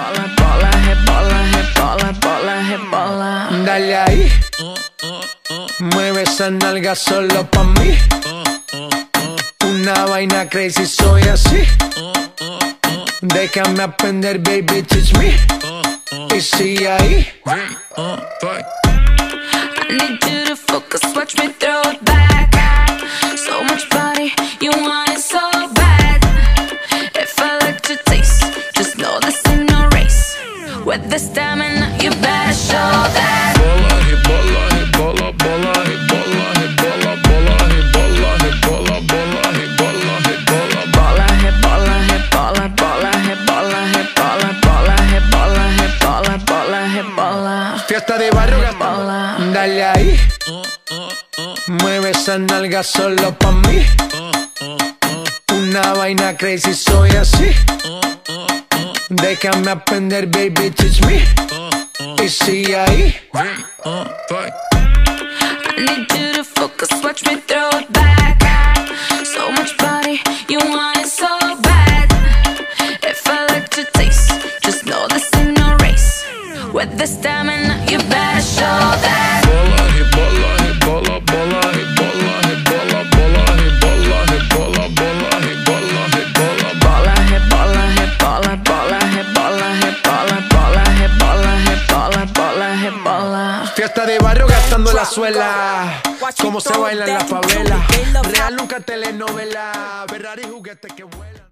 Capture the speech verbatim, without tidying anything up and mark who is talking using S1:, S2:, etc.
S1: Bola, bola, rebola, rebola, bola, rebola.
S2: Dale ahí, mueve esa nalga solo pa' mí. Una vaina crazy, soy así. Déjame aprender, baby, teach me. Y sigue ahí.
S1: I need you to focus, watch me throw it back. So much body, you want it so bad. If I like to taste, just know this ain't no race. With the stamina, you better show that.
S2: Bola, rebola, rebola, bola, rebola, rebola, rebola, rebola, rebola, rebola, rebola,
S1: Bola, rebola, rebola, bola, rebola, rebola, bola, rebola, rebola, bola, rebola.
S2: Fiesta de barrio,
S1: Bola.
S2: dale ahí. Mueve esa nalga solo pa' mí. Una vaina crazy, soy así. Déjame aprender, baby, teach me. Y sigue ahí.
S1: I need you to focus, watch me throw it back. So much body, you want it so bad. If I like to taste, just know this ain't no race. With the stamina, you better show that.
S2: Bola, rebola, rebola, rebola, rebola, bola, rebola, rebola, bola, rebola, rebola,
S1: Bola, rebola, rebola, bola, rebola, rebola, bola, rebola, rebola, bola, rebola.
S2: Fiesta de barrio gastando la suela. Cómo se baila en la favela. Real nunca telenovela. Ferrari juguete que vuela.